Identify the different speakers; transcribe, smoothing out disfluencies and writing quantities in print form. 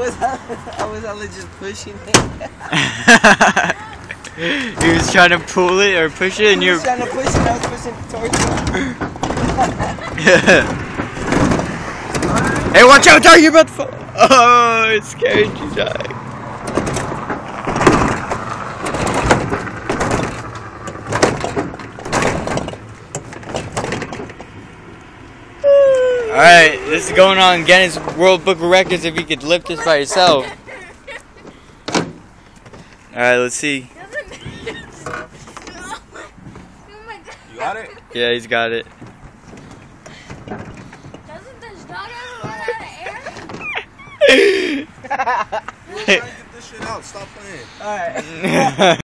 Speaker 1: I was only just pushing it.
Speaker 2: He was trying to pull it or push it, and
Speaker 1: He
Speaker 2: you're
Speaker 1: was trying to push it. I was pushing it towards him.
Speaker 2: Hey, watch out, Ty! You're about to fall. Oh, it scared you, Ty. Alright, this is going on Guinness World Book of Records if you could lift this by yourself. Alright, let's see.
Speaker 1: You got it?
Speaker 2: Yeah, he's got it.
Speaker 3: Doesn't this dog ever run out of air?
Speaker 1: We're trying to get this shit out. Stop playing. Alright.